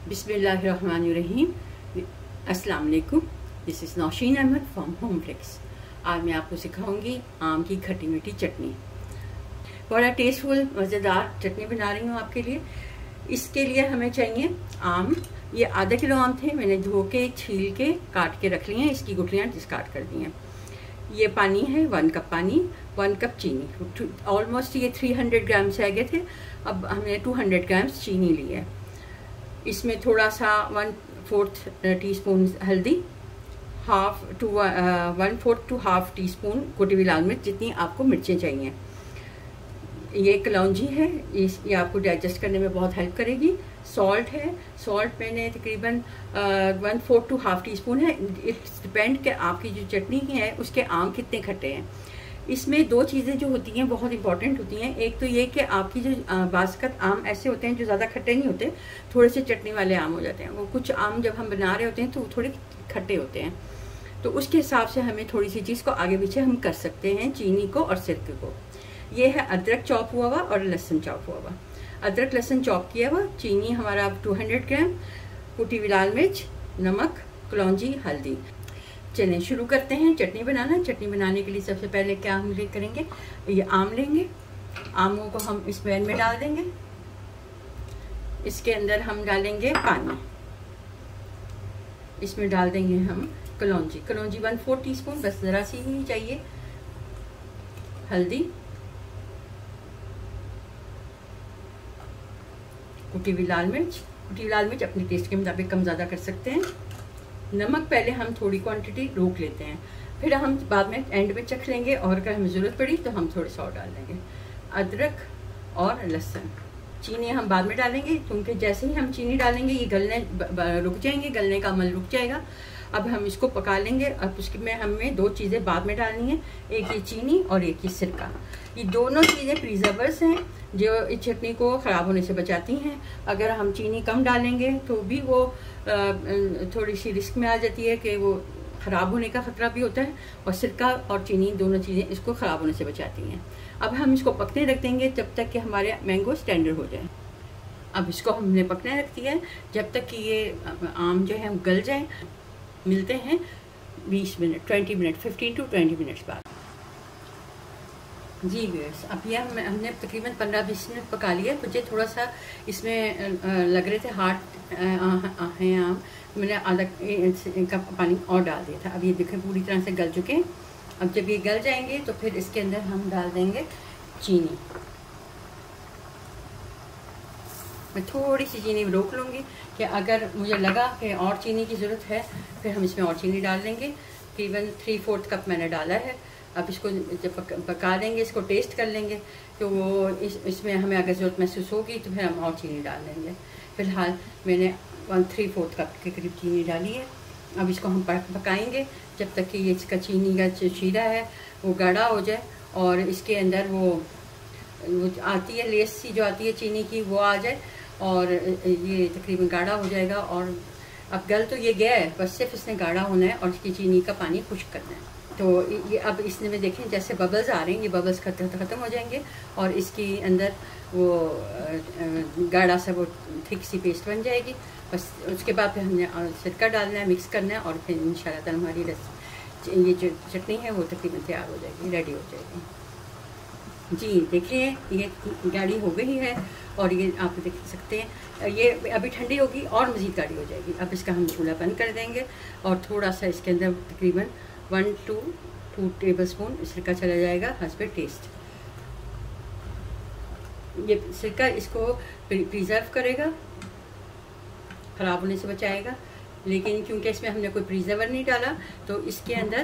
बिस्मिल्लाहिर्रहमानिर्रहीम। अस्सलाम वालेकुम। This is Naushin Ahmed from home flex. आज मैं आपको सिखाऊंगी आम की खट्टी मीठी चटनी। बड़ा टेस्टफुल मज़ेदार चटनी बना रही हूँ आपके लिए। इसके लिए हमें चाहिए आम। ये आधा किलो आम थे, मैंने धो के छील के काट के रख लिए हैं। इसकी गुठलियाँ डिस्कार्ड कर दी हैं। ये पानी है 1 कप पानी, 1 कप चीनी। ऑलमोस्ट ये 300 ग्राम से आ गए थे। अब हमने 200 ग्राम्स चीनी ली है। इसमें थोड़ा सा 1/4 टीस्पून हल्दी, 1/4 to 1/2 टीस्पून कुटी हुई लाल मिर्च, जितनी आपको मिर्चें चाहिए। ये कलौंजी है, ये आपको डाइजेस्ट करने में बहुत हेल्प करेगी। सॉल्ट है, सॉल्ट मैंने तकरीबन 1/4 to 1/2 टीस्पून है। इट्स डिपेंड कि आपकी जो चटनी है उसके आम कितने खट्टे हैं। इसमें 2 चीज़ें जो होती हैं बहुत इंपॉर्टेंट होती हैं। एक तो ये कि आपकी जो बासकत आम ऐसे होते हैं जो ज़्यादा खट्टे नहीं होते, थोड़े से चटनी वाले आम हो जाते हैं। वो कुछ आम जब हम बना रहे होते हैं तो वो थोड़े खट्टे होते हैं, तो उसके हिसाब से हमें थोड़ी सी चीज़ को आगे पीछे हम कर सकते हैं, चीनी को और सिरके को। ये है अदरक चॉप हुआ हुआ और लहसुन चॉप हुआ हुआ। अदरक लहसुन चॉप किया हुआ, चीनी हमारा 200 ग्राम, कुटी हुई लाल मिर्च, नमक, कलौंजी, हल्दी। चलिए शुरू करते हैं चटनी बनाना। चटनी बनाने के लिए सबसे पहले क्या हम करेंगे, ये आम लेंगे। आमों को हम इस पैन में डाल देंगे। इसके अंदर हम डालेंगे पानी। इसमें डाल देंगे हम कलौंजी। कलौंजी 1/4 टीस्पून, बस ज़रा सी ही चाहिए। हल्दी, कुटी हुई लाल मिर्च। कुटी हुई लाल मिर्च अपने टेस्ट के मुताबिक कम ज़्यादा कर सकते हैं। नमक पहले हम थोड़ी क्वांटिटी रोक लेते हैं, फिर हम बाद में एंड में चख लेंगे, और अगर हमें ज़रूरत पड़ी तो हम थोड़े सा और डाल देंगे। अदरक और लहसुन। चीनी हम बाद में डालेंगे, क्योंकि जैसे ही हम चीनी डालेंगे ये गलने रुक जाएंगे, गलने का अमल रुक जाएगा। अब हम इसको पका लेंगे। अब उसमें हमें 2 चीज़ें बाद में डालनी है, एक ये चीनी और एक ये सिरका। ये दोनों चीज़ें प्रिजर्वर्स हैं जो इस चटनी को ख़राब होने से बचाती हैं। अगर हम चीनी कम डालेंगे तो भी वो थोड़ी सी रिस्क में आ जाती है कि वो ख़राब होने का ख़तरा भी होता है, और सिरका और चीनी दोनों चीज़ें इसको ख़राब होने से बचाती हैं। अब हम इसको पकने रख देंगे जब तक कि हमारे मैंगो स्टैंडर्ड हो जाए। अब इसको हमने पकने रख दिया है जब तक कि ये आम जो है गल जाए। मिलते हैं 20 मिनट 20 मिनट 15 to 20 मिनट्स बाद। जी व्यूअर्स, अब ये हमने तकरीबन 15-20 मिनट पका लिया। मुझे थोड़ा सा इसमें लग रहे थे हार्ड हैं आम, मैंने आधा कप पानी और डाल दिया था। अब ये देखें पूरी तरह से गल चुके हैं। अब जब ये गल जाएंगे तो फिर इसके अंदर हम डाल देंगे चीनी। मैं थोड़ी सी चीनी रोक लूँगी कि अगर मुझे लगा कि और चीनी की ज़रूरत है फिर हम इसमें और चीनी डाल देंगे। तकरीबन 3/4 कप मैंने डाला है। अब इसको जब पका देंगे, इसको टेस्ट कर लेंगे, तो वो इसमें हमें अगर ज़रूरत महसूस होगी तो फिर हम और चीनी डाल देंगे। फ़िलहाल मैंने 3/4 कप के करीब चीनी डाली है। अब इसको हम पकाएंगे जब तक कि ये इसका चीनी का शीरा है वो गाढ़ा हो जाए, और इसके अंदर वो आती है लेस सी जो आती है चीनी की, वो आ जाए, और ये तकरीबन गाढ़ा हो जाएगा। और अब गल तो ये गया है, बस सिर्फ इसने गाढ़ा होना है और इसकी चीनी का पानी खुश्क करना है। तो ये अब इसमें में देखें जैसे बबल्स आ रहे हैं, ये बबल्स ख़त्म हो जाएंगे और इसके अंदर वो गाढ़ा सा वो थिक सी पेस्ट बन जाएगी। बस उसके बाद फिर हमने सिरका डालना है, मिक्स करना है, और फिर इंशाल्लाह ताला हमारी ये जो चटनी है वो तकरीबन तैयार हो जाएगी, रेडी हो जाएगी। जी देखिए ये गाढ़ी हो गई है, और ये आप देख सकते हैं ये अभी ठंडी होगी और मज़ीद गाढ़ी हो जाएगी। अब इसका हम चूल्हा बंद कर देंगे, और थोड़ा सा इसके अंदर तकरीबन 1 to 2 टेबलस्पून सिरका चला जाएगा हस्बे टेस्ट। ये सिरका इसको प्रिजर्व करेगा, ख़राब होने से बचाएगा। लेकिन क्योंकि इसमें हमने कोई प्रिजर्वर नहीं डाला तो इसके अंदर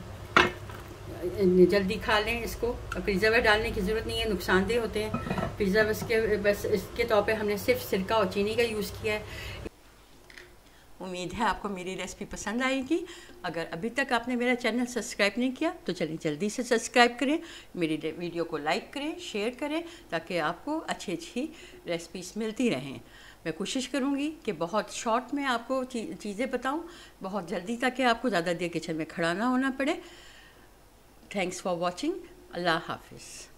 जल्दी खा लें इसको। प्रिजर्वर डालने की ज़रूरत नहीं है, नुकसानदेह होते हैं प्रिजर्वर्स के। बस इसके तौर पे हमने सिर्फ सिरका और चीनी का यूज़ किया है। उम्मीद है आपको मेरी रेसिपी पसंद आएगी। अगर अभी तक आपने मेरा चैनल सब्सक्राइब नहीं किया तो चलिए जल्दी से सब्सक्राइब करें, मेरी वीडियो को लाइक करें, शेयर करें, ताकि आपको अच्छी रेसिपीज़ मिलती रहें। मैं कोशिश करूँगी कि बहुत शॉर्ट में आपको चीज़ें बताऊँ, बहुत जल्दी, ताकि आपको ज़्यादा देर किचन में खड़ा ना होना पड़े। Thanks for watching. अल्लाह हाफिज़।